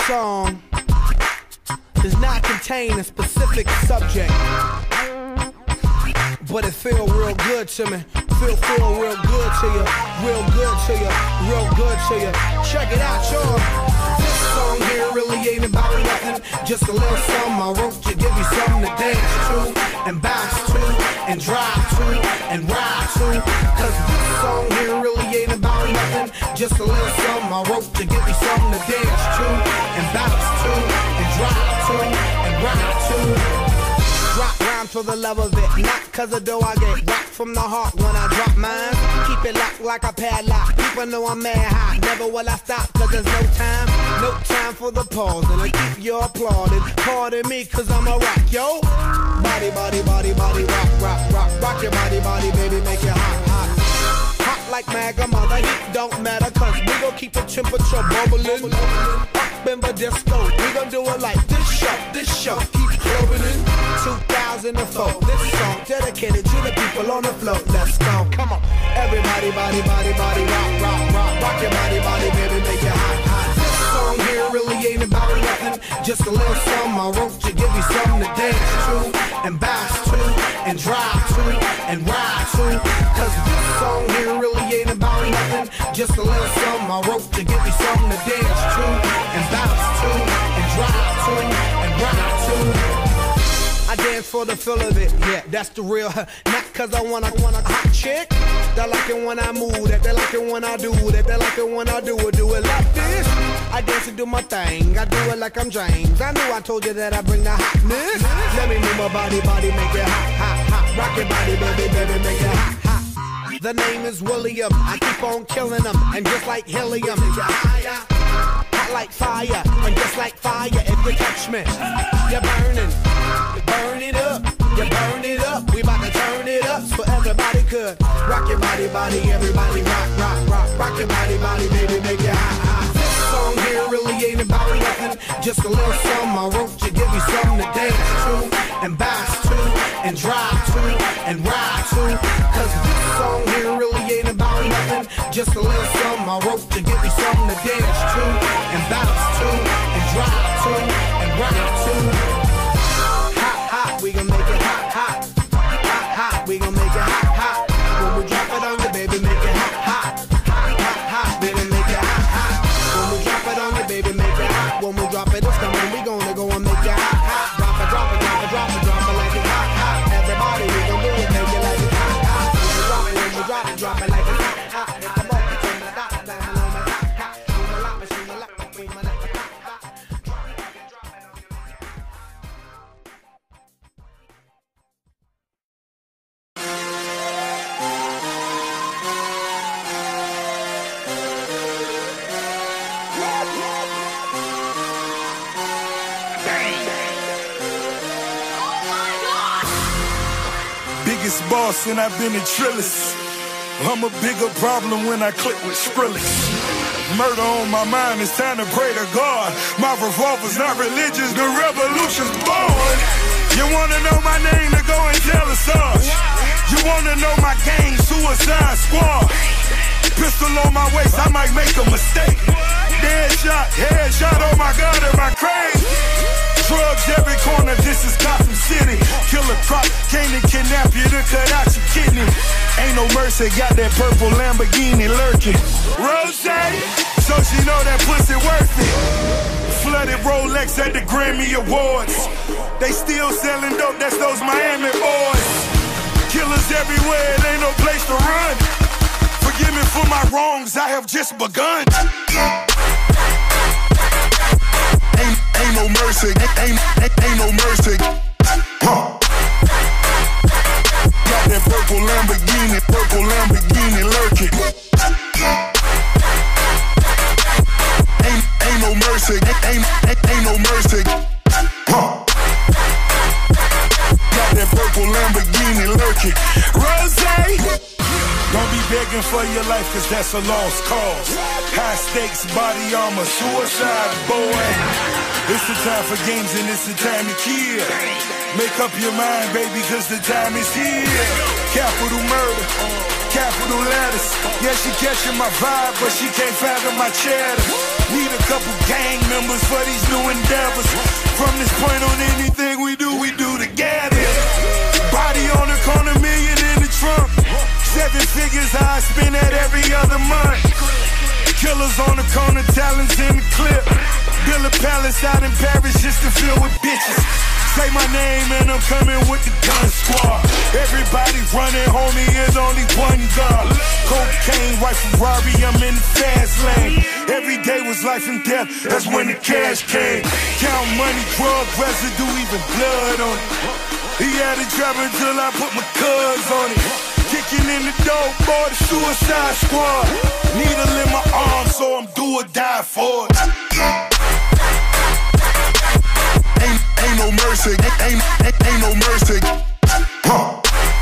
song does not contain a specific subject, but it feel real good to me. Feel real good to you, real good to you, real good to you. Check it out, y'all. This song here really ain't about nothing, just a little something I wrote to give you something to dance to, and bounce to, and drive to, and ride to. Cause this song here really ain't about nothing, just a little something I wrote to give you something to dance to, and bounce to, and drive to, and ride to. Drop rhymes for the love of it, not cause of dough I get rocked from the heart when I drop mine. Keep it locked like a padlock, people know I'm mad hot. Never will I stop cause there's no time for the pause. And I keep you applauding, pardon me cause I'm a rock, yo. Body, body, body, body, rock, rock, rock. Rock your body, body, baby, make it hot, hot. Hot like Maga, mother, heat don't matter cause we gon' keep the temperature bubbling. Up in the disco, we gon' do it like this show keeps clubbing in. 2004, this song dedicated to the people on the floor. Let's go, come on. Everybody, body, body, body, rock, rock, rock. Rock your body, body, baby, make it hot, hot. This song here really ain't about nothing, just a little something I wrote to give you something to dance to, and bounce to, and drive to, and ride to. Cause this song here really ain't about nothing, just a little something I wrote to give you something to dance to, and bounce to, and drive to, and ride to. I dance for the feel of it, yeah, that's the real. Not cause I want a hot chick. They like it when I move that, they like it when I do that, they like it when I do it like this. I dance and do my thing, I do it like I'm James. I knew I told you that I bring the hotness. Let me move my body, body, make it hot, hot, hot. Rock your body, baby, baby, make it hot, hot. The name is William, I keep on killing them, and just like helium, hot like fire, and just like fire, if you catch me, you're burning. Burn it up, you burn it up. We bout to turn it up so everybody could rock your body, body, everybody rock, rock, rock. Rock your body, body, baby, make it hot, hot. This song here really ain't about nothing, just a little something I wrote to give you something to dance to, and bounce to, and drive to, and ride to. Cause this song here really ain't about nothing, just a little something I wrote to give you something to dance to, and bounce to, and drive to, and ride to. We gon' make it hot, hot, hot, hot. We gon' make it hot, hot. When we drop it on you, baby, make it hot, hot, hot, hot, hot. Baby, make it hot, hot. When we drop it on you, baby, make it hot. When we drop it, it's coming. We gonna go and make it hot, hot. Drop it, drop it, drop it, drop it, drop it like it's hot, hot. Everybody, we gon' do it, make it like it's hot, hot. When we drop it, drop it like it's hot, hot. It's the moment, turn the dot, down below my hot, hot. Shoot a lot, machine a lot, we my like it hot, hot. Drop it, drop it, drop it on you. Biggest boss and I've been in Trillis. I'm a bigger problem when I click with Skrillex. Murder on my mind, it's time to pray to God. My revolver's not religious, the revolution's born. You wanna know my name, to go and tell us all. You wanna know my gang, Suicide Squad. Pistol on my waist, I might make a mistake. Headshot, oh my God, am I crazy? Drugs every corner, this is Gotham City. Killer crop, came to kidnap you to cut out your kidney. Ain't no mercy, got that purple Lamborghini lurking. Rose, so she know that pussy worth it. Flooded Rolex at the Grammy Awards. They still selling dope, that's those Miami boys. Killers everywhere, it ain't no place to run. Forgive me for my wrongs, I have just begun. Ain't no mercy, ain't no mercy. Huh. Got that purple Lamborghini lurking. Ain't no mercy, ain't no mercy. Huh. Got that purple Lamborghini lurking. Rose. Don't be begging for your life, cause that's a lost cause. High stakes, body armor, suicide, boy. It's the time for games and it's the time to kill. Make up your mind, baby, cause the time is here. Capital murder, capital letters. Yeah, she catching my vibe, but she can't fathom my cheddar. Need a couple gang members for these new endeavors. From this point on, anything we do together. Body on the corner, million in the trunk. 7 figures, I spend that every other month. Killers on the corner, talents in the clip. Build a palace out in Paris just to fill with bitches. Say my name and I'm coming with the gun squad. Everybody running, homie, there's only one God. Cocaine, white Ferrari, I'm in the fast lane. Every day was life and death, that's when the cash came. Count money, drug residue, even blood on it. He had it dropping till I put my cuz on it. Kicking in the door, boy, the Suicide Squad. Needle in my arm, so I'm do or die for it. Ain't no mercy, ain't no mercy. Huh.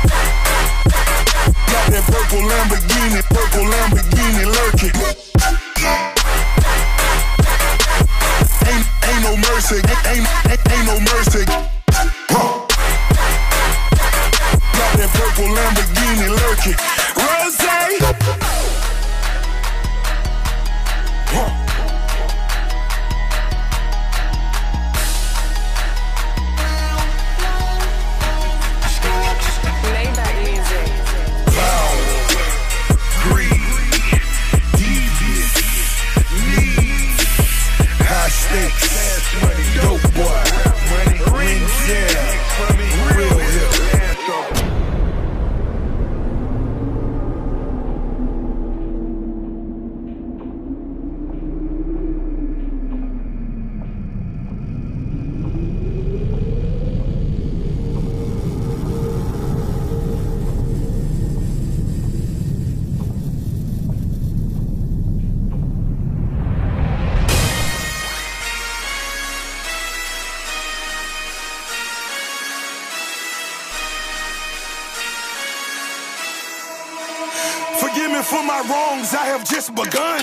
Got that purple Lamborghini lurking. Ain't no mercy, ain't no mercy. Huh. Got that purple Lamborghini lurking. Rosé. Huh. Dope boy, Renzel, real hip. Forgive me for my wrongs, I have just begun.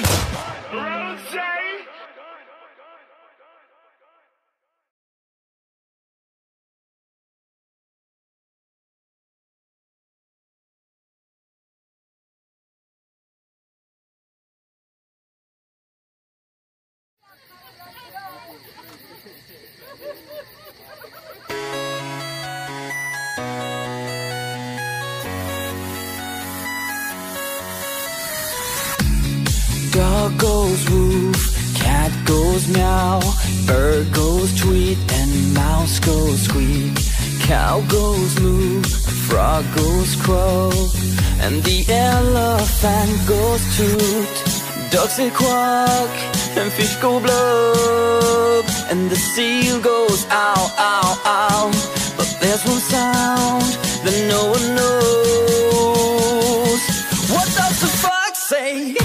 Dog goes woof, cat goes meow, bird goes tweet, and mouse goes squeak. Cow goes moo, frog goes croak, and the elephant goes toot. Ducks say quack, and fish go blub, and the seal goes ow, ow, ow. But there's one sound that no one knows. What does the fox say?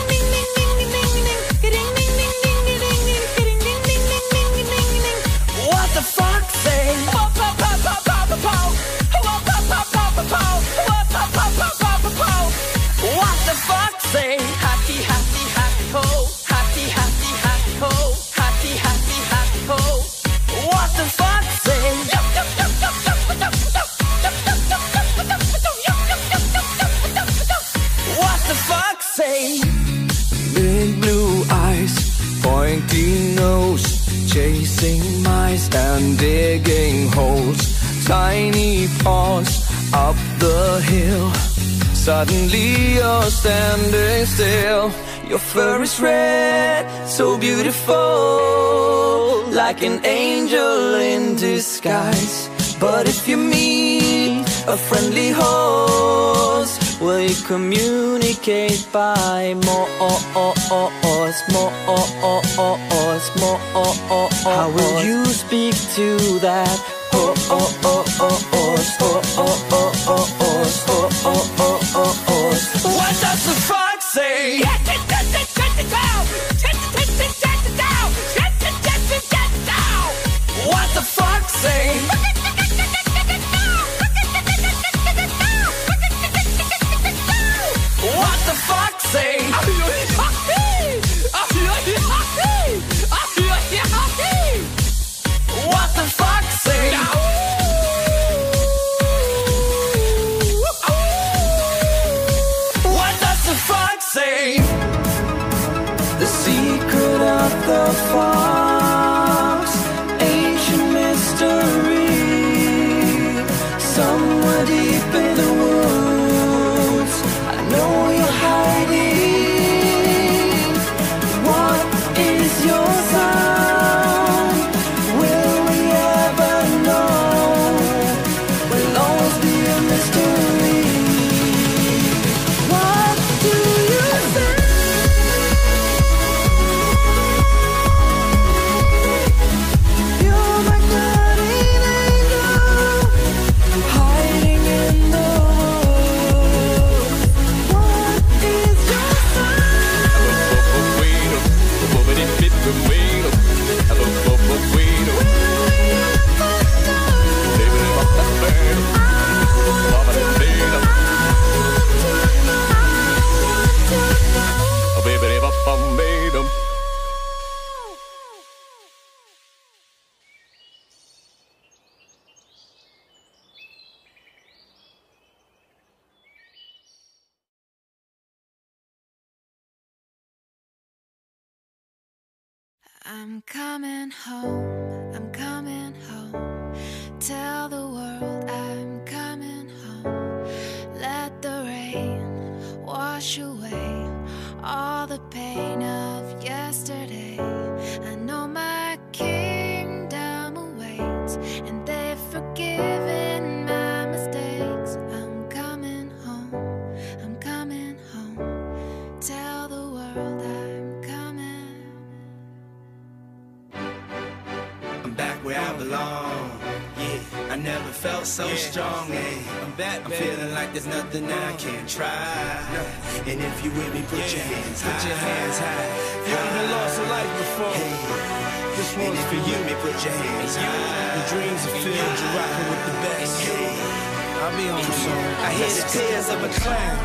What the fox say? What the fox say? Happy, happy, happy ho. Happy, happy, happy ho. Happy, happy, happy ho. What the fox say? What the fox say? Big blue eyes, pointy nose, chasing mice and digging holes. Tiny paws up the hill. Suddenly you're standing still. Your fur is red, so beautiful, like an angel in disguise. But if you meet a friendly host, will you communicate by more? How will you speak to that horse? What does the fox say? What the fox say? What the fox say? What the fox say? rain. The secret of the fox, ancient mystery. Somewhere deep in the woods, I know you're hiding. What is your sound? Will we ever know? Will always be a mystery. What do you say? You're my guardian angel, hiding in the woods. What is your I'm coming home, I'm coming home. Tell the world I'm coming home. Let the rain wash away all the pain of yesterday. I know my kingdom awaits, and they've forgiven my mistakes. I'm coming home, I'm coming home. Tell the world I'm coming. I'm back where I belong. Yeah, I never felt so strong. I'm back, I'm feeling like there's nothing I can't try. And if you with me, put your hands high. Put your hands high. You even lost a life before. This one's for you. Put your hands high. The dreams are filled, you're rocking with the best. I'll be on soon. I hear the tears of a clown.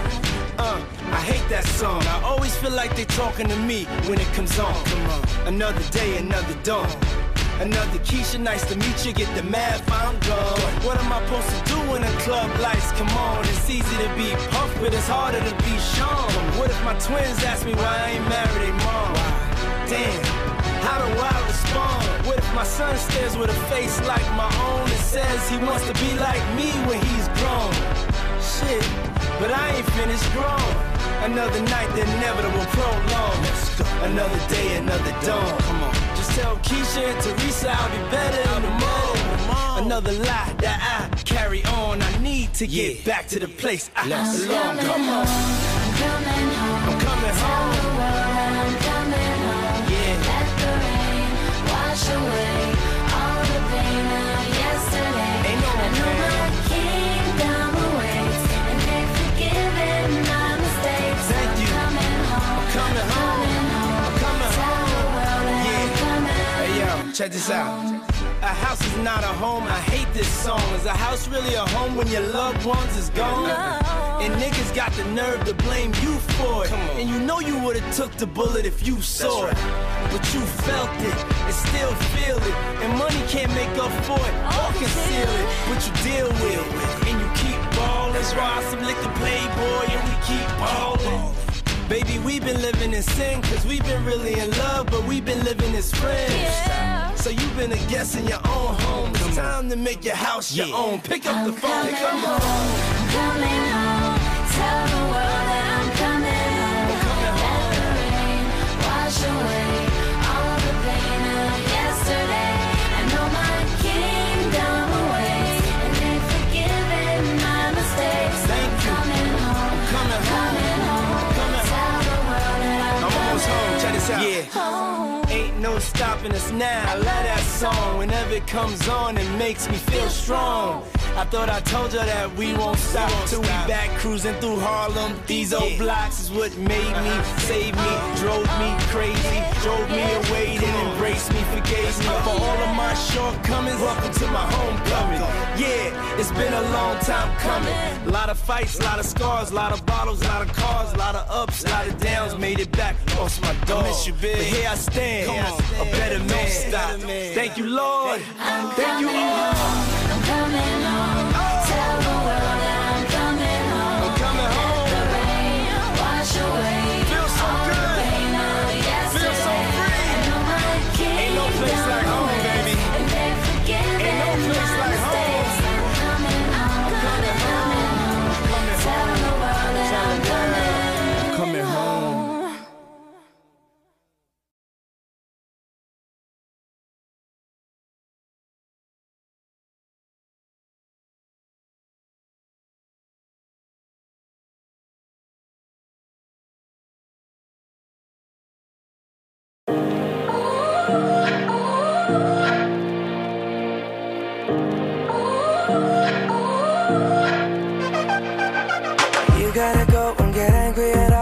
I hate that song. I always feel like they talking to me when it comes on. Come on. Another day, another dawn. Another Keisha, nice to meet you. Get the math, I'm gone. What am I supposed to do when the club lights come on? It's easy to be Puff, but it's harder to be Sean. What if my twins ask me why I ain't married their mom? Damn, how do I respond? What if my son stares with a face like my own and says he wants to be like me when he's grown? Shit, but I ain't finished grown. Another night, the inevitable prolong. Another day, another dawn. Come on. Just tell Keisha and Teresa I'll be better in the morning. Another lie that I carry on. I need to get back to the place I belong. Come on. I'm coming home. I'm coming home. Tell the world I'm coming home. Yeah. Let the rain wash away all the pain of yesterday. Ain't no I know pain. my kingdom awaits, and they've forgiven my mistakes. Thank you. I'm coming home. I'm coming home. I'm coming Tell home. the world that Yeah. I'm coming. Hey yo, check this out. A house is not a home, I hate this song. Is a house really a home when your loved ones is gone? And niggas got the nerve to blame you for it. And you know you would've took the bullet if you saw it. But you felt it and still feel it. And money can't make up for it or conceal it. But you deal with it and you keep ballin'. That's why some lick the Playboy and we keep ballin'. Baby, we've been living in sin, cause we've been really in love, but we've been living as friends. So you've been a guest in your own home. It's time to make your house your own. Pick up the phone, I'm come on. coming home. Tell the world that I'm coming home. Let the rain wash away all the pain of yesterday. I know my kingdom awaits, and they've forgiven my mistakes. Thank you. Coming home. Coming home. Home. Coming Tell the world that I'm almost home, check this out. Yeah. home. Ain't no stopping us now. I love that song. Whenever it comes on, it makes me feel strong. I thought I told you that we won't stop till we back cruising through Harlem. These old blocks is what made me, saved me, drove me crazy, drove me away, then embraced me, forgave me for all of my shortcomings. Welcome to my homecoming. Yeah, it's been a long time coming. A lot of fights, a lot of scars, a lot of bottles, a lot of cars, a lot of ups, a lot of downs. Made it back, lost my dog. I miss you, big. But here I stand, a better man. Stop. Thank you, Lord. Thank you, all. I'm coming home. Tell the world that I'm coming home. I'm coming home. Let the rain wash away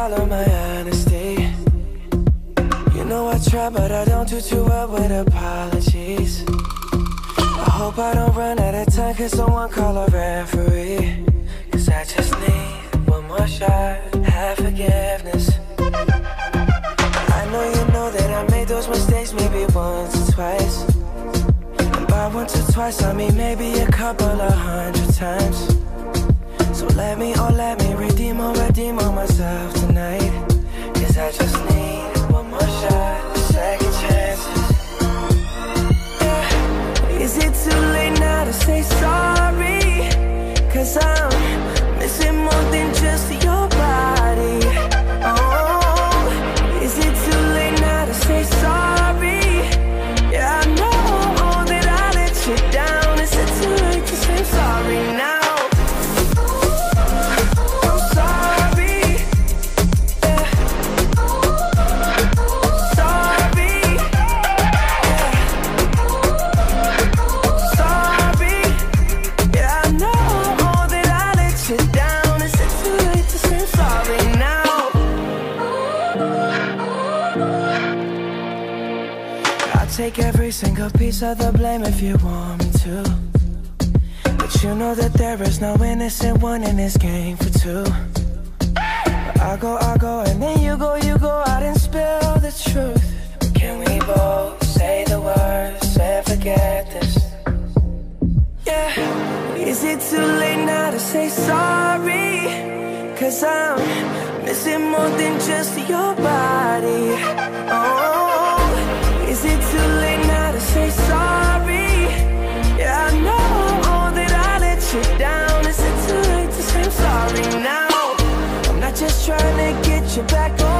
swallow my honesty. You know I try, but I don't do too well with apologies. I hope I don't run out of time, cause someone call a referee. Cause I just need one more shot, have forgiveness. I know you know that I made those mistakes maybe once or twice. And by once or twice I mean maybe a couple of 100 times. So let me redeem on myself tonight. Cause I just need one more shot, second chances. Yeah. Is it too late now to say sorry? Cause I'm missing more than just your body. Oh, is it too late now to say sorry? Yeah, I know that I let you down. Is it too late to say sorry now? Take every single piece of the blame if you want me to. But you know that there is no innocent one in this game for two. But I go, and then you go out and spill the truth. Can we both say the words and forget this? Yeah. Is it too late now to say sorry? Cause I'm missing more than just your body. Oh, is it too late now to say sorry? Yeah, I know that I let you down. Is it too late to say I'm sorry now? I'm not just trying to get you back on